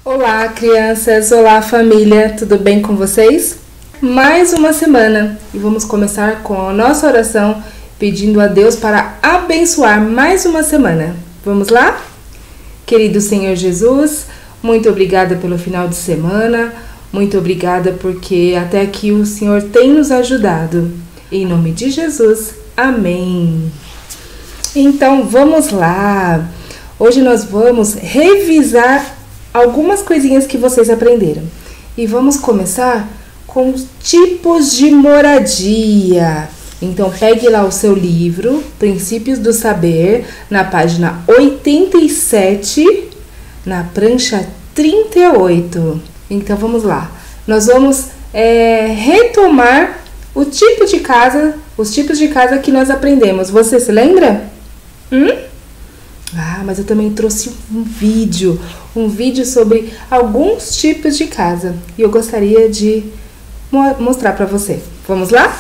Olá, crianças! Olá, família! Tudo bem com vocês? Mais uma semana e vamos começar com a nossa oração pedindo a Deus para abençoar mais uma semana. Vamos lá? Querido Senhor Jesus, muito obrigada pelo final de semana, muito obrigada porque até aqui o Senhor tem nos ajudado. Em nome de Jesus, amém! Então vamos lá! Hoje nós vamos revisar algumas coisinhas que vocês aprenderam. E vamos começar com os tipos de moradia. Então, pegue lá o seu livro, Princípios do Saber, na página 87, na prancha 38. Então, vamos lá. Nós vamos retomar o tipo de casa, os tipos de casa que nós aprendemos. Você se lembra? Mas eu também trouxe um vídeo sobre alguns tipos de casa e eu gostaria de mostrar para você. Vamos lá?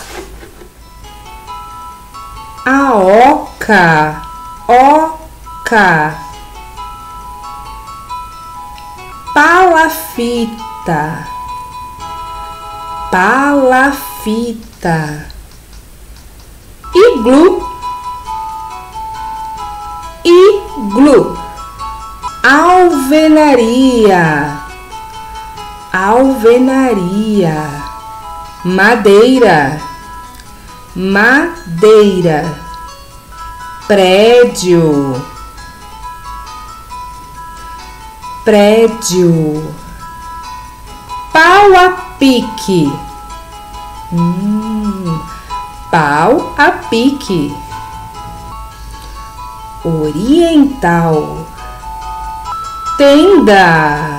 A oca, palafita, iglu, alvenaria, madeira, prédio, pau a pique, oriental, tenda,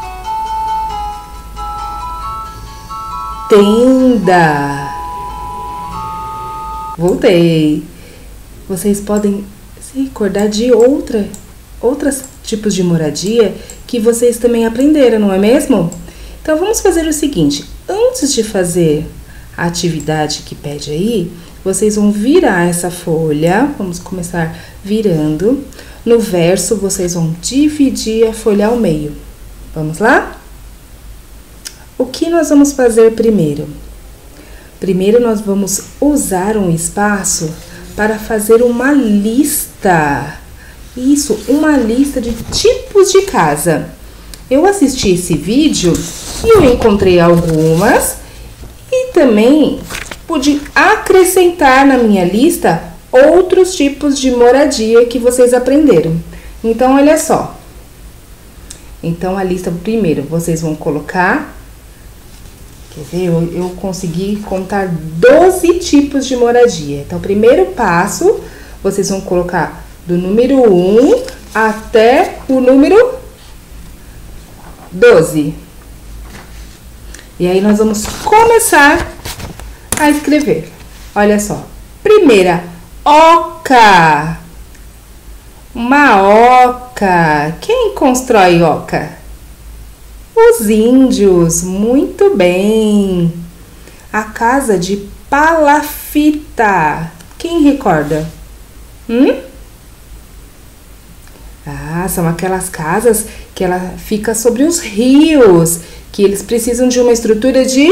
voltei. Vocês podem se recordar de outros tipos de moradia que vocês também aprenderam, não é mesmo? Então vamos fazer o seguinte, antes de fazer a atividade que pede aí, vocês vão virar essa folha, vamos começar virando. No verso, vocês vão dividir a folha ao meio. Vamos lá? O que nós vamos fazer primeiro? Primeiro, nós vamos usar um espaço para fazer uma lista. Isso, uma lista de tipos de casa. Eu assisti esse vídeo e eu encontrei algumas e também pude acrescentar na minha lista outros tipos de moradia que vocês aprenderam. Então, olha só. Então, a lista primeiro, vocês vão colocar... Quer ver? Eu consegui contar 12 tipos de moradia. Então, primeiro passo, vocês vão colocar do número 1 até o número 12. E aí, nós vamos começar a escrever. Olha só. Primeira, oca. Uma oca. Quem constrói oca? Os índios. Muito bem. A casa de palafita. Quem recorda? São aquelas casas que ela fica sobre os rios, que eles precisam de uma estrutura de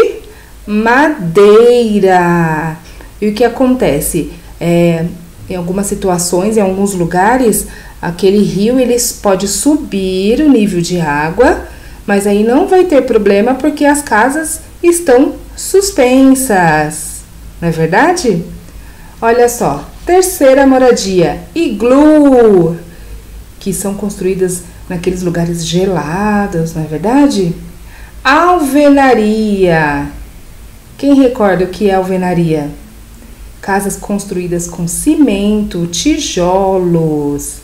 madeira. E o que acontece? Em algumas situações, em alguns lugares, aquele rio pode subir o nível de água, mas aí não vai ter problema porque as casas estão suspensas. Não é verdade? Olha só, terceira moradia, iglu, que são construídas naqueles lugares gelados, não é verdade? Alvenaria. Quem recorda o que é alvenaria? Casas construídas com cimento, tijolos,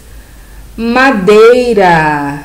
madeira.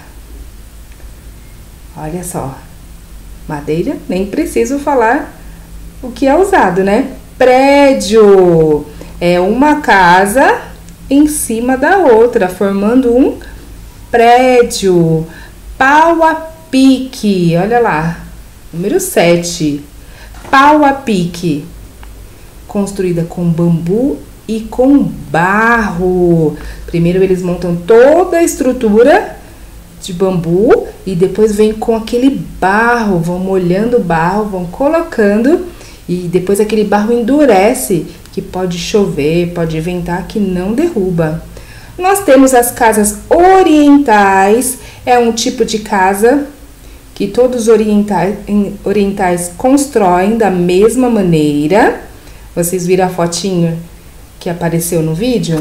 Olha só, madeira, nem preciso falar o que é usado, né? Prédio é uma casa em cima da outra, formando um prédio. Pau a pique, olha lá, número 7. Pau a pique, construída com bambu e com barro. Primeiro eles montam toda a estrutura de bambu e depois vem com aquele barro, vão molhando o barro, vão colocando e depois aquele barro endurece, que pode chover, pode ventar, que não derruba. Nós temos as casas orientais, é um tipo de casa que todos os orientais constroem da mesma maneira. Vocês viram a fotinho que apareceu no vídeo?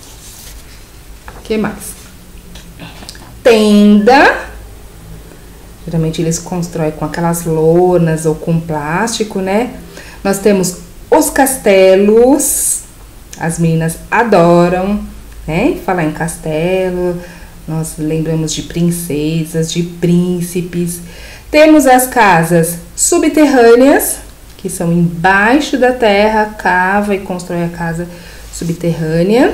O que mais? Tenda. Geralmente eles constroem com aquelas lonas ou com plástico, né? Nós temos os castelos. As meninas adoram, né? Falar em castelo. Nós lembramos de princesas, de príncipes. Temos as casas subterrâneas, que são embaixo da terra, cava e constrói a casa subterrânea.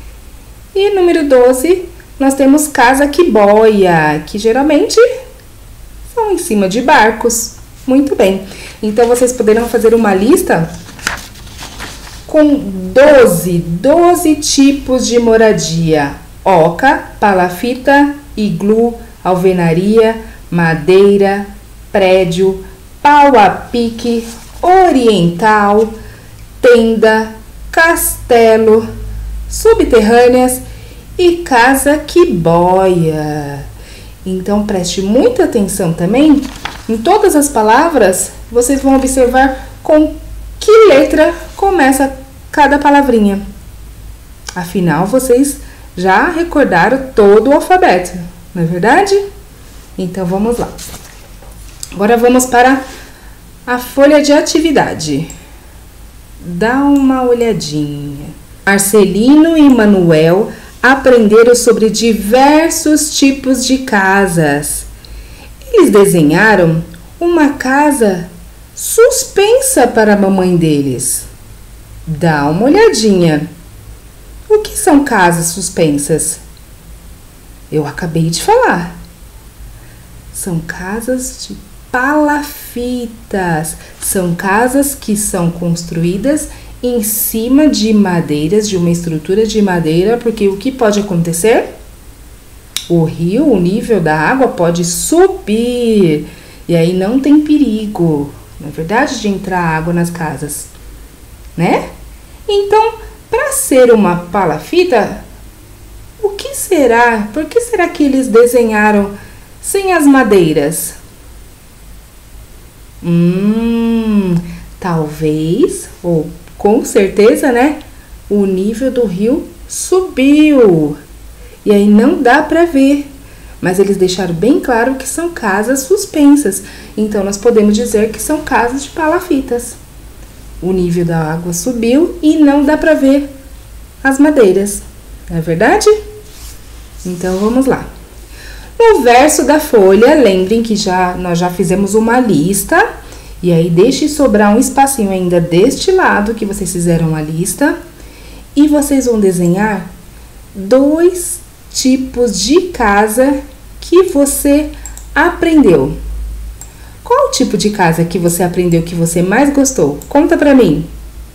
E número 12, nós temos casa quiboia, que geralmente são em cima de barcos. Muito bem. Então, vocês poderão fazer uma lista com 12 tipos de moradia. Oca, palafita, iglu, alvenaria, madeira, prédio, pau a pique, oriental, tenda, castelo, subterrâneas e casa quiboia. Então preste muita atenção também. Em todas as palavras, vocês vão observar com que letra começa cada palavrinha. Afinal, vocês já recordaram todo o alfabeto, não é verdade? Então, vamos lá. Agora, vamos para a folha de atividade. Dá uma olhadinha. Marcelino e Manuel aprenderam sobre diversos tipos de casas. Eles desenharam uma casa suspensa para a mamãe deles. Dá uma olhadinha. O que são casas suspensas? Eu acabei de falar. São casas de palafitas. São casas que são construídas em cima de madeiras, de uma estrutura de madeira, porque o que pode acontecer? O rio, o nível da água pode subir e aí não tem perigo, não é verdade, de entrar água nas casas, né? Então, para ser uma palafita, o que será? Por que será que eles desenharam sem as madeiras? Talvez, ou com certeza, né? O nível do rio subiu. E aí não dá para ver. Mas eles deixaram bem claro que são casas suspensas. Então, nós podemos dizer que são casas de palafitas. O nível da água subiu e não dá para ver as madeiras. Não é verdade? Então, vamos lá. No verso da folha, lembrem que nós já fizemos uma lista. E aí, deixe sobrar um espacinho ainda deste lado que vocês fizeram a lista. E vocês vão desenhar 2 tipos de casa que você aprendeu. Qual o tipo de casa que você aprendeu que você mais gostou? Conta pra mim.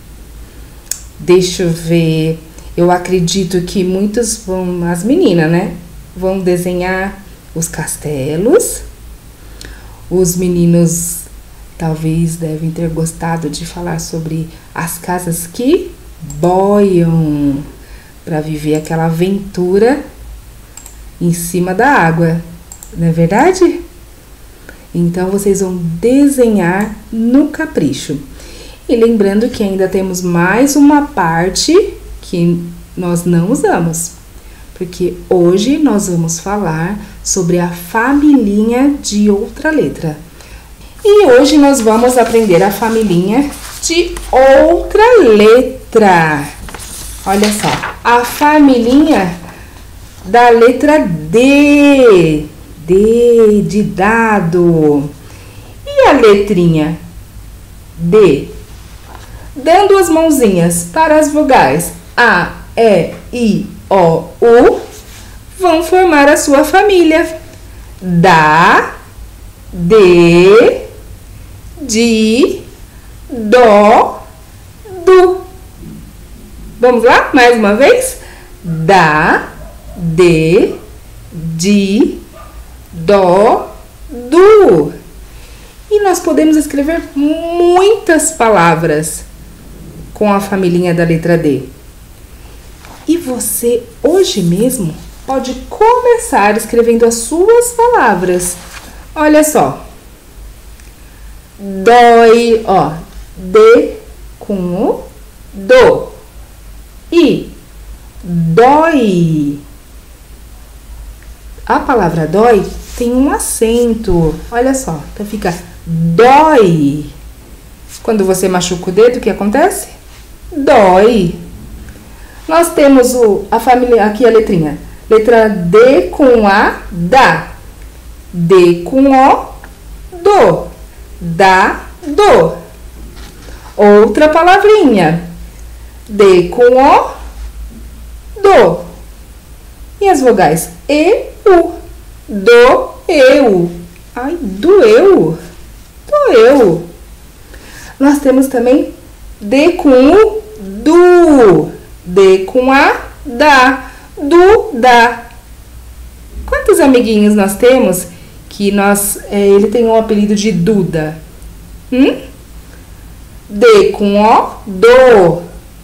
Deixa eu ver. Eu acredito que muitos as meninas, né? Vão desenhar os castelos. Os meninos talvez devem ter gostado de falar sobre as casas que boiam, para viver aquela aventura em cima da água, não é verdade? Então, vocês vão desenhar no capricho. E lembrando que ainda temos mais uma parte que nós não usamos, porque hoje nós vamos falar sobre a familhinha de outra letra. E hoje nós vamos aprender a familhinha de outra letra. Olha só, a familhinha da letra D. D de dado. E a letrinha D? Dando as mãozinhas para as vogais A, E, I, O, U, vão formar a sua família. Da, de, di, dó, du. Vamos lá? Mais uma vez. Da, de, di, dó, du. E nós podemos escrever muitas palavras com a família da letra D. E você, hoje mesmo, pode começar escrevendo as suas palavras. Olha só. Dói, ó. D com o, do. E dói. A palavra dói tem um acento. Olha só. Então fica dói. Quando você machuca o dedo, o que acontece? Dói. Nós temos a família, aqui a letrinha. Letra D com A, dá. D com O, do. Dá, do. Outra palavrinha. D com O, do. E as vogais E, U. Do, eu. Ai, doeu. Doeu. Nós temos também D com U, du. D com A, dá. Du, dá. Quantos amiguinhos nós temos que ele tem um apelido de Duda? D com O, do.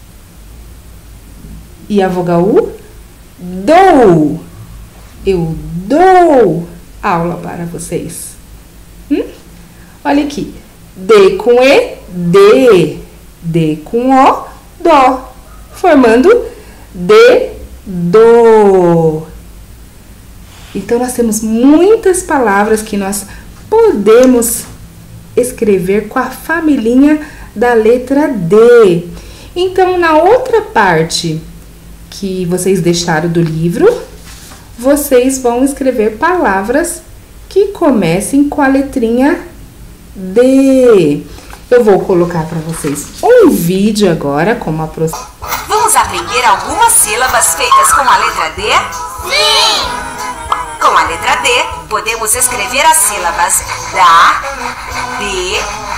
E a vogal U? Dou. Eu dou aula para vocês. Olha aqui. D com E, D. D com O, dó. Formando D, do. Então, nós temos muitas palavras que nós podemos escrever com a familhinha da letra D. Então, na outra parte que vocês deixaram do livro, vocês vão escrever palavras que comecem com a letrinha D. Eu vou colocar para vocês um vídeo agora com uma Vamos aprender algumas sílabas feitas com a letra D? Sim! Com a letra D, podemos escrever as sílabas da, de,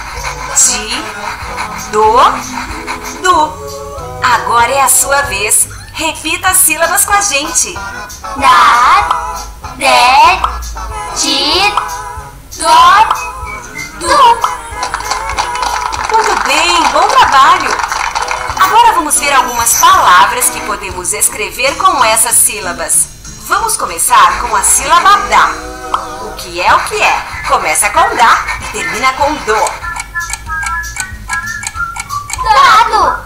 do. Agora é a sua vez. Repita as sílabas com a gente. Da, de, do. Muito bem, bom trabalho! Agora vamos ver algumas palavras que podemos escrever com essas sílabas. Vamos começar com a sílaba da. O que é o que é? Começa com da e termina com do. Dado.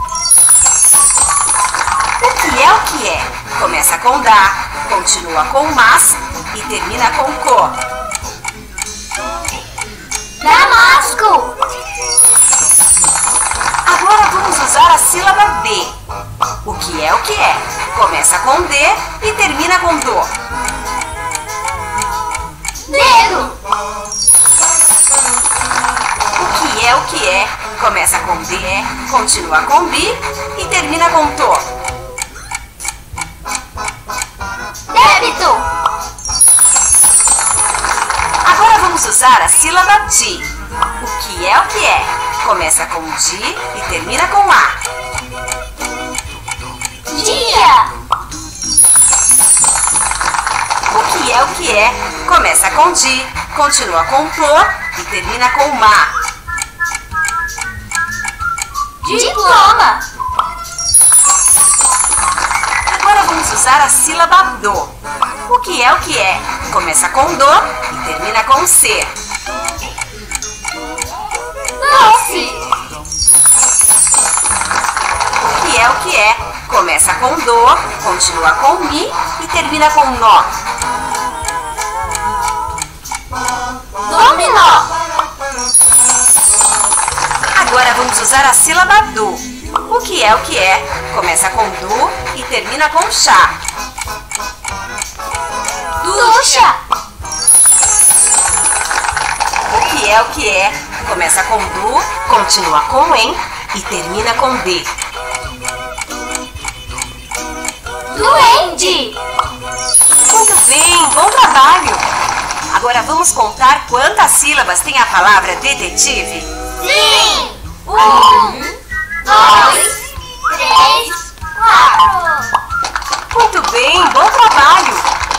O que é o que é? Começa com da, continua com mas e termina com co. Damasco. Agora vamos usar a sílaba D. O que é o que é? Começa com D e termina com do. Dedo. O que é o que é? Começa com D, continua com bi e termina com to. Débito. Agora vamos usar a sílaba di. O que é o que é? Começa com di e termina com a. Dia. O que é o que é? Começa com di, continua com to e termina com ma. Diploma. Agora vamos usar a sílaba do. O que é o que é? Começa com do e termina com c. Doce. O que é o que é? Começa com do, continua com mi e termina com nó. Dominó. Agora vamos usar a sílaba do. O que é o que é? Começa com do e termina com chá. Ducha. O que é o que é? Começa com do, continua com em e termina com d. Duende. Muito bem, bom trabalho! Agora vamos contar quantas sílabas tem a palavra detetive? Sim. 1, 2, 3, 4. Muito bem, bom trabalho!